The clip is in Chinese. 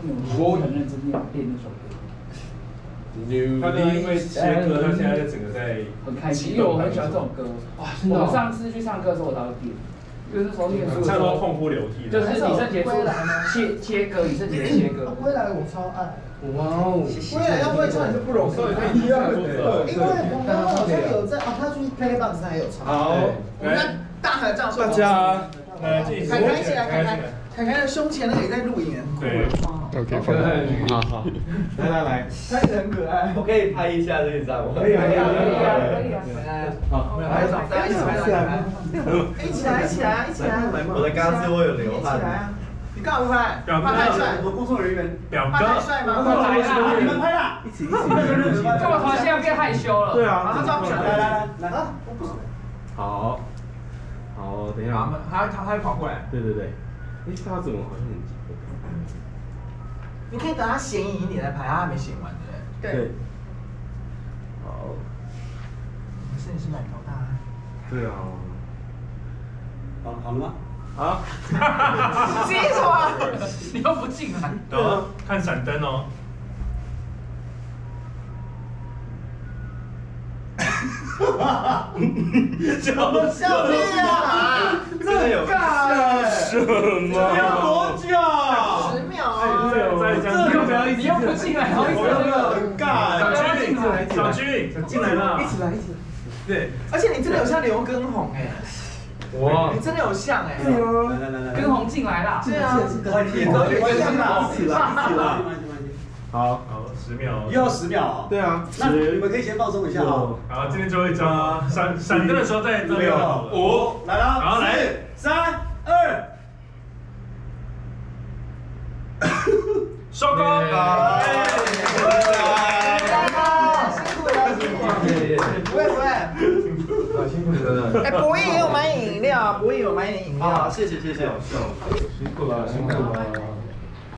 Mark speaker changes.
Speaker 1: 我很认真练那首歌。
Speaker 2: 他呢，因为切歌，他现在整个在
Speaker 1: 很开心，因为我很喜欢这种歌。哇，真的！我上次去唱歌的时候，我才会点，因为那时候念书的时候
Speaker 2: 唱到痛哭流涕。
Speaker 1: 就是李圣杰出切歌，李圣杰的切歌。
Speaker 3: 归来我超爱。
Speaker 4: 哇哦！
Speaker 3: 归来要会唱也是不容易，因为我们好像有在啊，他去 KKBOX 还有唱。
Speaker 2: 好，
Speaker 3: 来大合唱，
Speaker 2: 大家来这里，
Speaker 3: 凯凯一起来，凯凯的胸前那里在录影。
Speaker 2: 对。
Speaker 4: OK， 好，来，
Speaker 3: 他也很可爱。
Speaker 5: 我可以拍一下这一张吗？
Speaker 3: 可以啊。
Speaker 4: 好，
Speaker 3: 大家一起来，一起来。
Speaker 5: 我的钢丝我有流汗。
Speaker 3: 你干嘛不拍？
Speaker 2: 表哥，
Speaker 5: 我工作人员。
Speaker 2: 表哥，
Speaker 3: 他帅吗？
Speaker 1: 你
Speaker 3: 们拍啦，
Speaker 4: 一起。
Speaker 1: 干嘛突然现在变害羞了？
Speaker 4: 对啊。
Speaker 3: 他照片来啊！
Speaker 4: 好，等一下。
Speaker 3: 他会跑过来。
Speaker 4: 对。哎，他怎么好像很急？
Speaker 3: 你可以等他显影一点再拍，他还没显完，对不对？
Speaker 4: 对。好。
Speaker 3: 可是你是奶头大。
Speaker 4: 对啊。
Speaker 5: 好了吗？
Speaker 4: 好。
Speaker 3: 接什么？
Speaker 1: 你又不进来。
Speaker 2: 看闪灯哦。
Speaker 3: 笑屁啊！
Speaker 5: 这有
Speaker 4: 什么？
Speaker 5: 要多久
Speaker 3: 10秒啊！
Speaker 1: 你又不进来，好意思？
Speaker 5: 很尬。
Speaker 2: 小军进来了，
Speaker 3: 一起来。对，而且你真的有像刘畊宏哎，
Speaker 2: 哇，
Speaker 3: 你真的有像哎。
Speaker 5: 对哦，来，
Speaker 1: 跟红进来啦。
Speaker 3: 对啊，
Speaker 5: 一起啦。
Speaker 4: 好
Speaker 2: ，10秒。
Speaker 5: 又要10秒啊？
Speaker 4: 对啊。
Speaker 5: 那你们可以先放松一下哦。
Speaker 2: 好，今天最后一张，闪灯的时候再
Speaker 5: 5来了，
Speaker 2: 好来
Speaker 5: ，3、2。
Speaker 2: 收工。
Speaker 3: 不会。
Speaker 5: 辛苦了。
Speaker 3: 哎，博弈也有买饮料，博弈有买点饮料，谢谢。
Speaker 4: 辛苦了。